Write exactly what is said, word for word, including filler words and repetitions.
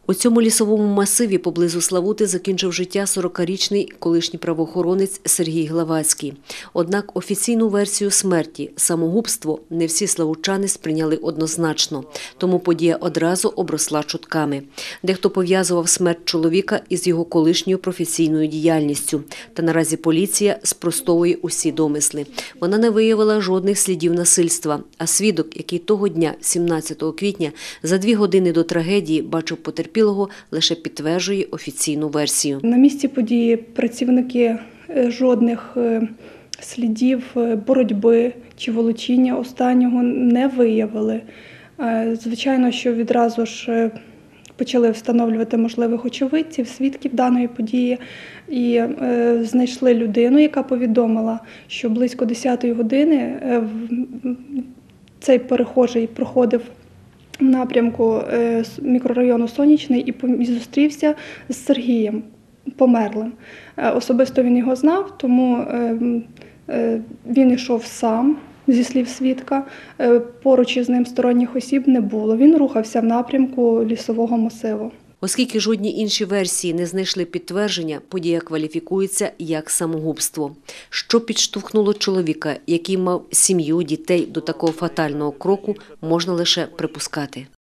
У цьому лісовому масиві поблизу Славути закінчив життя сорокарічний колишній правоохоронець Сергій Главацький. Однак офіційну версію смерті – самогубство – не всі славутчани сприйняли однозначно, тому подія одразу обросла чутками. Дехто пов'язував смерть чоловіка із його колишньою професійною діяльністю. Та наразі поліція спростовує усі домисли. Вона не виявила жодних слідів насильства, а свідок, який того дня, сімнадцятого квітня, за дві години до трагедії бачив потерпілого, лише підтверджує офіційну версію. На місці події працівники жодних слідів боротьби чи волочіння останнього не виявили. Звичайно, що відразу ж почали встановлювати можливих очевидців, свідків даної події і знайшли людину, яка повідомила, що близько десятої години цей перехожий проходив в напрямку мікрорайону Сонячний і зустрівся з Сергієм, померлим. Особисто він його знав, тому він йшов сам, зі слів свідка. Поруч із ним сторонніх осіб не було. Він рухався в напрямку лісового масиву. Оскільки жодні інші версії не знайшли підтвердження, подія кваліфікується як самогубство. Що підштовхнуло чоловіка, який мав сім'ю, дітей, до такого фатального кроку, можна лише припускати.